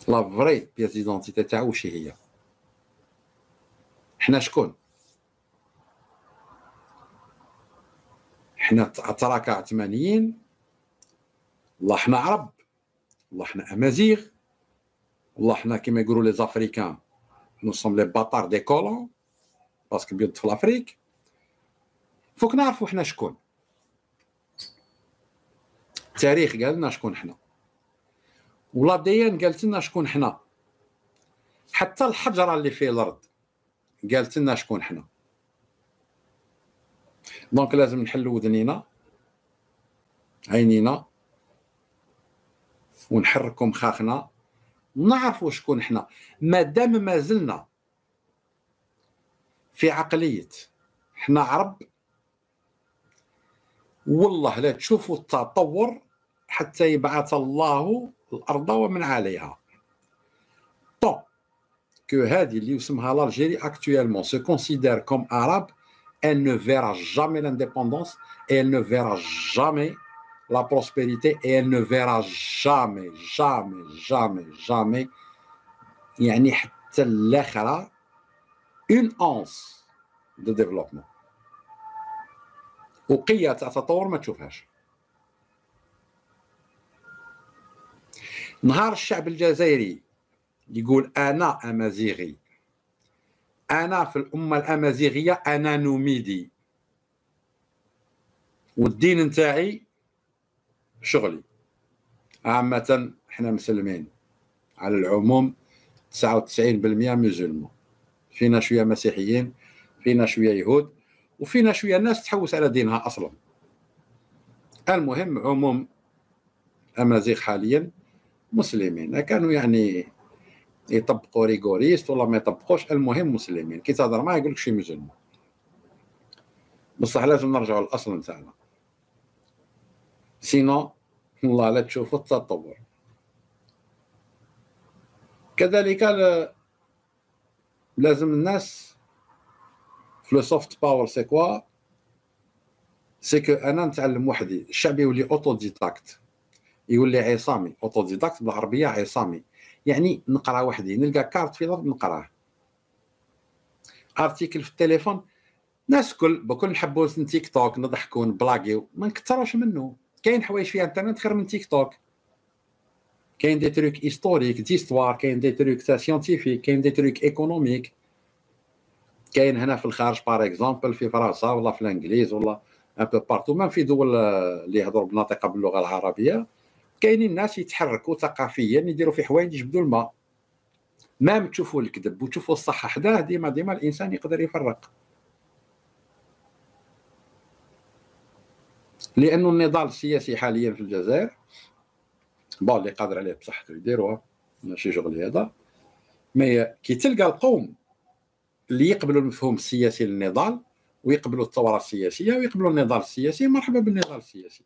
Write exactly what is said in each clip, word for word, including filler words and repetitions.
لا فري بياس ديدونتيتي تاعو واش هي؟ حنا شكون؟ حنا اتراك عثمانيين، والله حنا عرب، والله حنا امازيغ، والله حنا كيما يقولوا لي زافريكان نو سوم لي باتار دي كولون باسكو بيض في الافريك. فوك نعرفوا حنا شكون. التاريخ قال لنا شكون حنا، ولا ديان قالت لنا شكون حنا، حتى الحجره اللي في الارض قالت لنا شكون حنا. دونك لازم نحلوا ودنينا عينينا ونحركوا مخاخنا ونعرفوا شكون حنا. مادام ما زلنا في عقليه حنا عرب، والله لا تشوفوا التطور حتى يبعث الله الارض ومن عليها. طون كو هذه اللي يسمها l'Algérie actuellement se considère comme arabe, elle ne verra jamais l'indépendance et elle ne verra jamais la prospérité et elle ne verra jamais jamais jamais jamais يعني حتى الاخره une once de développement. وقية تاع تطور ما تشوفهاش. نهار الشعب الجزائري يقول انا امازيغي، انا في الامه الامازيغيه انا نوميدي، والدين نتاعي شغلي. عامه حنا مسلمين على العموم تسعة وتسعين بالمئة مسلمون، فينا شويه مسيحيين، فينا شويه يهود، وفينا شويه ناس تحوس على دينها اصلا. المهم عموم امازيغ حاليا مسلمين، كانوا يعني يطبقوا ريغوريست ولا ما يطبقوش، المهم مسلمين. كي تهضر معاه يقول لك شي مسلم، بصح لازم نرجعوا للاصل نتاعنا، سينو والله لا تشوفوا التطور. كذلك لازم الناس في لو سوفت باور سي كوا، سي كو انا نتعلم وحدي، الشعب يولي اوتو ديداكت، يولي عصامي. اوتو ديداكت بالعربيه عصامي، يعني نقرا وحدي، نلقى كارت في الارض نقراه، ارتيكل في التليفون. ناس كل بكل نحبوا تيك توك نضحكوا نبلاغيو، ما نكثروش منه. كاين حوايج في انترنت خير من تيك توك، كاين دي تروك هيستوريك ديستوار، كاين دي تروك تاع سيانتيفيك، كاين دي تروك ايكونوميك. كاين هنا في الخارج باغ اكزومبل في فرنسا ولا في الانجليز ولا ان بو بارتو، ما في دول اللي يهضروا بناطقه باللغه العربيه، كاينين ناس يتحركوا ثقافيا يديروا في حوايج يجبدوا الماء. ما تشوفوا الكذب وتشوفوا الصح حداه، ديما ديما الانسان يقدر يفرق. لانه النضال السياسي حاليا في الجزائر بون اللي قادر عليه بصحته يديروها، ماشي شغلي هذا. مي كي تلقى القوم اللي يقبلوا المفهوم السياسي للنضال ويقبلوا الثوره السياسيه ويقبلوا النضال السياسي، مرحبا بالنضال السياسي.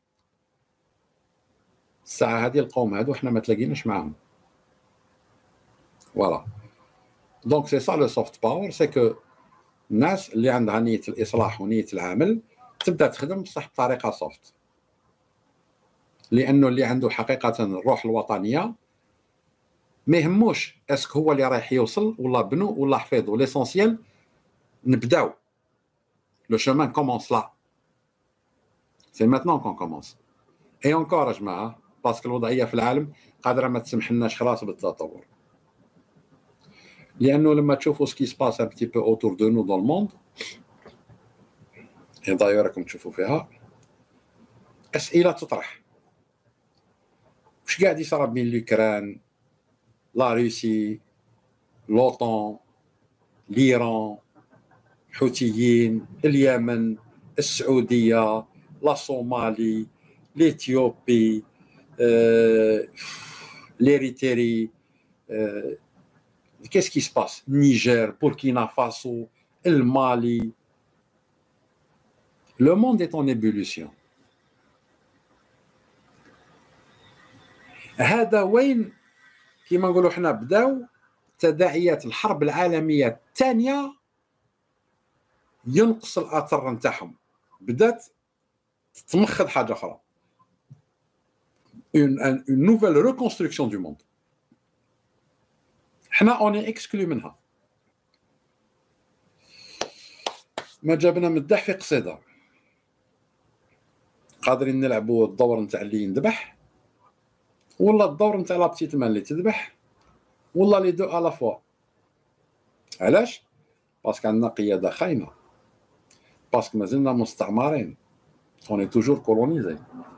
الساعه هذه القوم هذو احنا ما تلاقيناش معاهم. فوالا دونك سي سا لو سوفت باور، سي كو الناس اللي عندها نيه الاصلاح ونيه العمل تبدا تخدم بصح بطريقه سوفت، لانه اللي عنده حقيقه الروح الوطنيه ما يهموش اسك هو اللي رايح يوصل ولا بنو ولا حفيظ، ليسونسيال نبداو. لو شومان كومونس لا، سي ماتنون كون كومونس. اي اونكور يا جماعه، باسكو الوضعيه في العالم قادره ما تسمحلناش خلاص بالتطور. لانه لما تشوفوا سكي سباس ان بتي بو اوتور دو نو دون الموند، اي دايور راكم تشوفوا فيها اسئله تطرح. واش قاعد يصرى بين اليوكران، لا روسي، لوطون، ليران، حوثيين، اليمن، السعوديه، لا صومالي، ليثيوبي، euh, l'Érythrée, euh, qu'est-ce qui se passe? Niger, Burkina Faso, le Mali. Le monde est en ébullition. هذا وين كيما نقولوا حنا بداو تداعيات الحرب العالميه الثانيه، ينقص الاثر نتاعهم، بدات تمخض حاجه اخرى. une, une nouvelle reconstruction du monde. حنا اوني اكسكلو منها. ما جابنا مدح في قصيده، قادرين نلعبوا الدور نتاع اللي ينذبح، ولا الدور نتاع لا بتيت مان اللي تذبح، ولا لي دو الا فوا. علاش؟ باسكو عندنا قياده خاينه، باسكو مازلنا مستعمرين، اوني توجور كولونيزي.